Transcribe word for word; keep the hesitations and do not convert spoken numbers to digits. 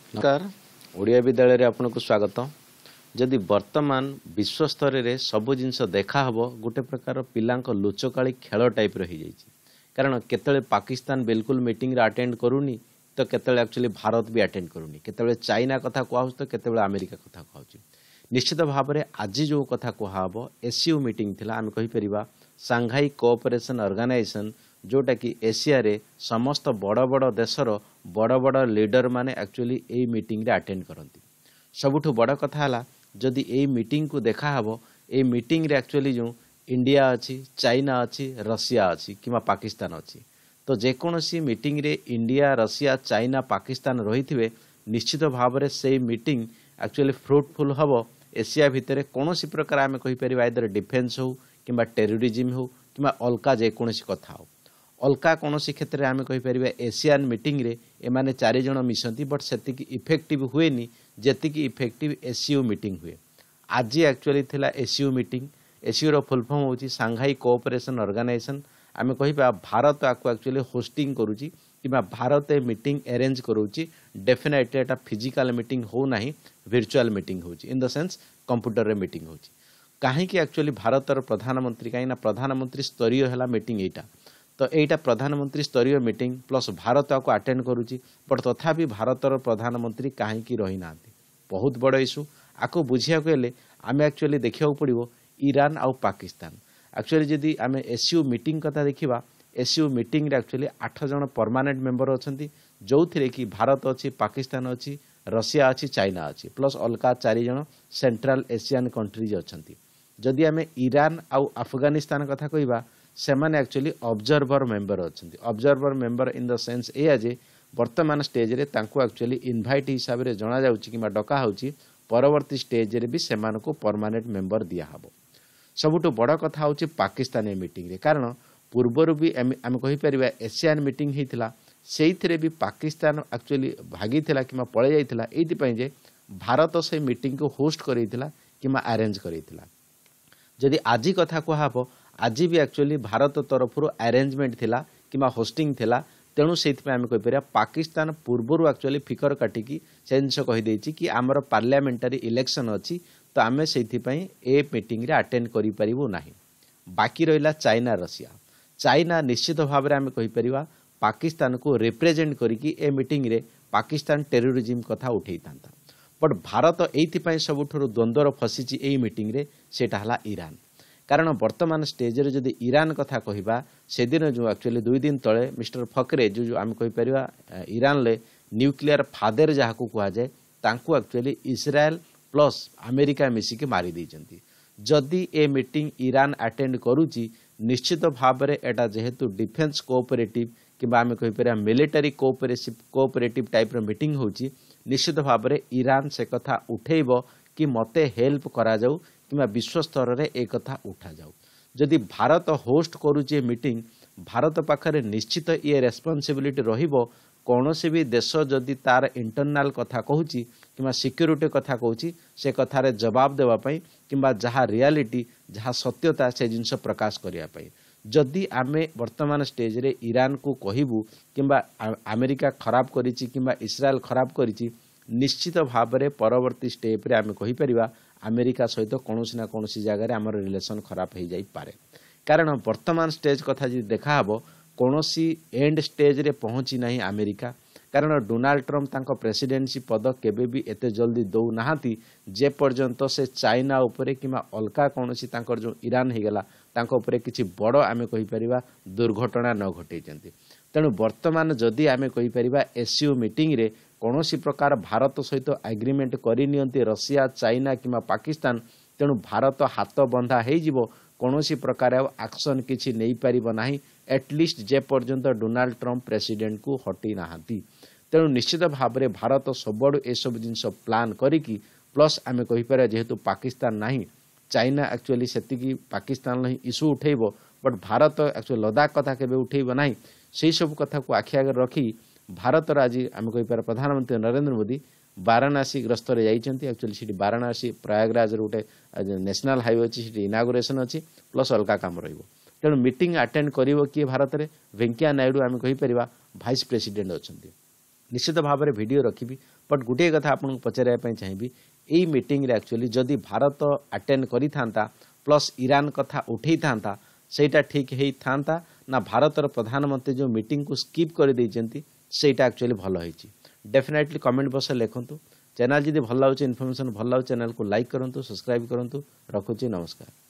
नमस्कार ओडिया विद्यालय आपको स्वागत। जदि वर्तमान विश्व स्तर में सब जिनस देखा हम गोटे प्रकार पिला लुचकाड़ी खेल टाइप रही जाइए। कारण केतले पाकिस्तान बिल्कुल मीटिंग रे अटेंड करूनी तो केतले एक्चुअली भारत भी अटेंड करूनी, केतले चाइना कथा कहूँ तो केतले अमेरिका कथा कहूँ। निश्चित भाव में आज जो कथा कहब एसीयू मीटिंग थिला आम कहीपर सांघाई कोऑपरेशन ऑर्गेनाइजेशन जोटा कि एशिया रे समस्त बड़ बड़ देशर बड़ बड़ लीडर माने एक्चुअली ए मीटिंग रे अटेंड करती। सबुठु बड़ कथा है जदि ए मीटिंग को देखा हबो ए मीटिंग रे एक्चुअली जो इंडिया अच्छी चाइना अच्छी रशिया अच्छी कि पाकिस्तान अच्छी तो जेकोसी मीटिंग रे इंडिया रशिया चाइना पाकिस्तान रही थे निश्चित भाव में से मीटिंग एक्चुअली फ्रुटफुल हम एशिया भितर कौन प्रकार आम कहीपर आइदर डिफेन्स हो कि टेरोरिज्म हो कि अलका जेकोसी कथा हो अलका कौन क्षेत्र में आम कहीपर एशियान मीटिंग रे एमाने चारि जण मिसती बट से इफेक्टिव हुए जेतिकी इफेक्टिव एसीयू मीटिंग हुए। आज एक्चुअली थिला एसीयू मीटिंग एसीयू रो फुल फॉर्म होची सांघाई कोऑपरेशन ऑर्गेनाइजेशन। आम कहिबा भारत आपको एक्चुअली होस्टिंग करूची कि भारत ए मीटिंग अरेंज करूची। डेफिनेटली एटा फिजिकल मीटिंग हो नाही वर्चुअल मीटिंग होची इन द सेंस कंप्यूटर रे मीटिंग होची। काहे कि एक्चुअली भारतर प्रधानमंत्री कहीं प्रधानमंत्री स्तरीय है मीटिंग एटा तो यहीटा प्रधानमंत्री स्तरीय मीटिंग प्लस भारत आपको अटेंड करुच्ची बट तथापि भारतर प्रधानमंत्री कहीं रही ना बहुत बड़ इश्यू आपको बुझिया हेले आम एक्चुअली देखा पड़ो ईरान आउ पाकिस्तान। एक्चुअली जदि आम एसीयू मीटिंग कथा देखा एसीयू मीटिंग एक्चुअली आठ जन परमानेंट मेंबर अच्छा जो थे कि भारत अच्छी पाकिस्तान अच्छी रशिया अच्छी चाइना अच्छी प्लस अलका चारि जन सेंट्रल एशियन कंट्रीज अच्छा। जदि आम ईरान आउ अफगानिस्तान कथा कहवा से माने एक्चुअली ऑब्जर्वर मेंबर अच्छा। Observer member in the sense एया जे वर्तमान स्टेज रे तांको एक्चुअली इनवाइट हिसाब से जना जाउची कि डका होची परवर्ती स्टेज रे भी सेमान को परमानेंट मेंबर दिया हबो। सबुठु बड़ कथा होची पाकिस्तान मीटिंग रे कारण पूर्वर भी आम कहि परिबा एशियन मीटिंग हेतिला सेइथिरे भी पाकिस्तान एक्चुअली भागी थिला कि पळे जाइथिला एथि पई जे भारत से मीटिंग को होस्ट करैथिला कि अरेंज करैथिला। जदि आजी कथा कहब आज भी एक्चुअली भारत तरफ अरेंजमेंट थिला कि होस्टिंग थिला तेणु से आम कहीपर पाकिस्तान पूर्वर एक्चुअली फिकर काटिकी से जिन कहीदे कि आमर पार्लियामेंटारी इलेक्शन अच्छी तो आम से ए मीटिंग रे अटेंड करूँ ना। बाकी रहा चाइना रशिया चाइना निश्चित भाव में आम कहीपर पाकिस्तान को रिप्रेजेंट करी ए मीटिंग रे पाकिस्तान टेरोरिज्म कथा उठे था बट भारत ये सबुठू द्वंद्वर फसीची ए मीटिंग रे सेटा हला ईरान। कारण वर्तमान स्टेज रे जदि ईरान कथा कहवा से दिन जो एक्चुअली दुई दिन तले मिस्टर फकरे जो जो आम कहीपर ईरान ले न्यूक्लियर फादर जहाँ को कहुए तांको एक्चुअली इस्राएल प्लस अमेरिका मिसिक मारी देइचंती। जदि ए मीटिंग ईरान अटेंड करुची निश्चित भाव में एटा जेहेतु डिफेन्स कोऑपरेटिव कि आम कहीपर मिलिटरी कोऑपरेटिव कोऑपरेटिव टाइप रो मीटिंग होची निश्चित भाव में ईरान से कथा उठेइबो कि मते हेल्प करा जाऊ कि विश्व स्तर में एक कथा उठा जाऊ। जदि भारत होस्ट करुचे मीटिंग भारत पाखरे निश्चित ये रेस्पॉन्सिबिलिटी रहिबो कौन से भी देश जदि तार इंटरनाल कथा कहूची कि सिक्योरिटी कथा कहूची से कथार जवाब देवाई कि जहाँ रियालिटी जहाँ सत्यता से जिनस प्रकाश करने। जदि आमे वर्तमान स्टेज रे ईरान को कहबू कि अमेरिका खराब करिछि कि इस्राएल खराब करिछि निश्चित भाव में परवर्ती स्टेप रे आमे कहि परिबा अमेरिका सहित कौन ना कौन जगार आम रिलेशन खराब हो जाई पारे। कारण वर्तमान स्टेज कथा जी देखा हबो कौन एंड स्टेज रे पहुँची नहीं अमेरिका। कारण डोनाल्ड ट्रम्प तांको प्रेसिडेंसी पद केबे भी एते जल्दी दौ नाहांती जे पर्यंत से चाइना उपरे किमा अलका कौन तांकर जो ईरान हो गला तांको उपरे किछि बड़ आमे कहि परिबा दुर्घटना न घटैचंती। तेणु वर्तमान जदि आमे कहि परिबा एसीयू मीटिंग रे कौन प्रकार भारत सहित एग्रीमेंट करनियंती रशिया चाइना कि पाकिस्तान तेणु भारत हाथ बंधा हो कौन प्रकार एक्शन किसी नहीं पारिबो नाही एटलिस्ट जे पर्यंत डोनाल्ड ट्रम्प प्रेसिडेंट को हटी नाहांती। तेणु निश्चित भाव में भारत सबुठ ए सब जिनस प्लान करिकी प्लस आमे कहिपर जेहेतु पाकिस्तान नाही चाइना एक्चुअली सेतिकी पाकिस्तान ही इश्यू उठेइबो बट भारत एक्चुअली लद्दाख कथा केबे उठेइबो नाही से सब कथा को आखि आगे रखी भारत आज आम कहीपर प्रधानमंत्री नरेंद्र मोदी वाराणसी ग्रस्त जाइछंती। एक्चुअली सीटी वाराणसी प्रयागराज गोटे नेशनल हाईवे अच्छी सीटी इनागुरेशन अच्छी प्लस अलगा काम रहिबो। तेणु मीटिंग अटेंड करिवो किए भारत में वेंकैया नायडू आम कहीपर भाइस प्रेसिडेंट अच्छा निश्चित भाव में वीडियो रखी बट गोटे कथा आपको पचारे चाहिए यही मीटिंग रे एक्चुअली जदि भारत अटेंड करी थांता प्लस ईरान कथा उठे था सेटा ठीक है था ना भारतर प्रधानमंत्री जो मीटिंग को स्किप कर देइचंती सेटा एक्चुअली भल होईची डेफिनेटली कमेंट बॉक्स लिखंतु चैनल जदि भल लागुचे इन्फॉर्मेशन भल लागुचे चैनल को लाइक करंतु सब्सक्राइब करंतु रखुची नमस्कार।